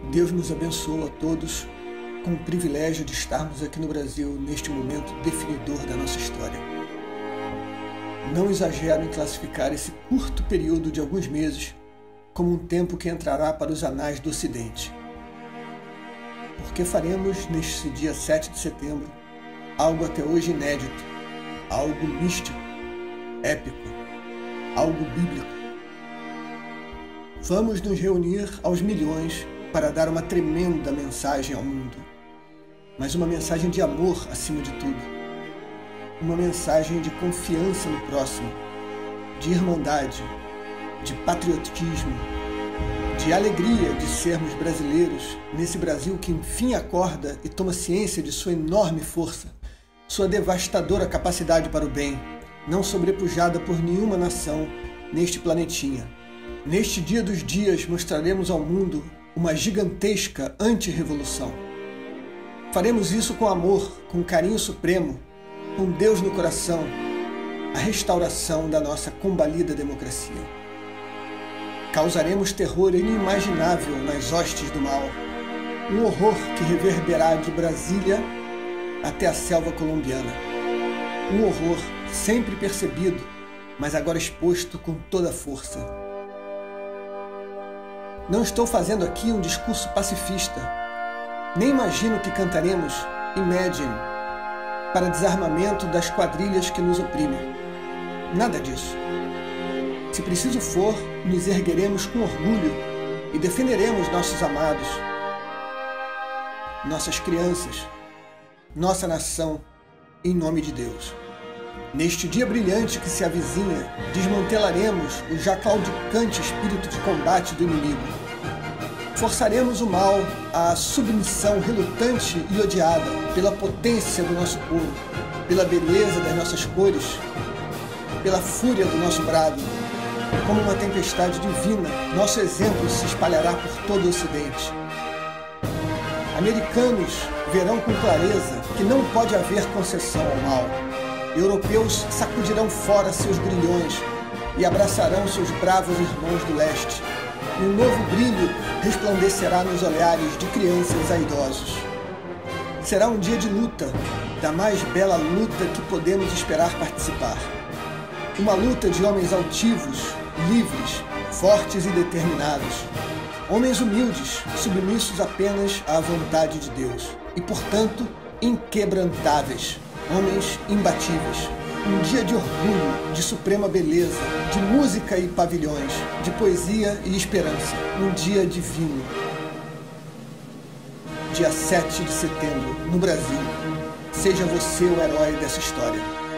Deus nos abençoe a todos com o privilégio de estarmos aqui no Brasil neste momento definidor da nossa história. Não exagero em classificar esse curto período de alguns meses como um tempo que entrará para os anais do Ocidente. Porque faremos neste dia 7 de setembro algo até hoje inédito, algo místico, épico, algo bíblico. Vamos nos reunir aos milhões para dar uma tremenda mensagem ao mundo, mas uma mensagem de amor acima de tudo, uma mensagem de confiança no próximo, de irmandade, de patriotismo, de alegria de sermos brasileiros nesse Brasil que enfim acorda e toma ciência de sua enorme força, sua devastadora capacidade para o bem, não sobrepujada por nenhuma nação neste planetinha. Neste dia dos dias mostraremos ao mundo uma gigantesca anti-revolução. Faremos isso com amor, com carinho supremo, com Deus no coração, a restauração da nossa combalida democracia. Causaremos terror inimaginável nas hostes do mal, um horror que reverberará de Brasília até a selva colombiana. Um horror sempre percebido, mas agora exposto com toda a força. Não estou fazendo aqui um discurso pacifista. Nem imagino que cantaremos Imagine para desarmamento das quadrilhas que nos oprimem. Nada disso. Se preciso for, nos ergueremos com orgulho e defenderemos nossos amados, nossas crianças, nossa nação, em nome de Deus. Neste dia brilhante que se avizinha, desmantelaremos o já claudicante espírito de combate do inimigo. Forçaremos o mal à submissão relutante e odiada pela potência do nosso povo, pela beleza das nossas cores, pela fúria do nosso brado. Como uma tempestade divina, nosso exemplo se espalhará por todo o Ocidente. Americanos verão com clareza que não pode haver concessão ao mal. Europeus sacudirão fora seus grilhões e abraçarão seus bravos irmãos do leste. E um novo brilho resplandecerá nos olhares de crianças a idosos. Será um dia de luta, da mais bela luta que podemos esperar participar. Uma luta de homens altivos, livres, fortes e determinados. Homens humildes, submissos apenas à vontade de Deus. E, portanto, inquebrantáveis. Homens imbatíveis. Um dia de orgulho, de suprema beleza, de música e pavilhões, de poesia e esperança. Um dia divino. Dia 7 de setembro, no Brasil. Seja você o herói dessa história.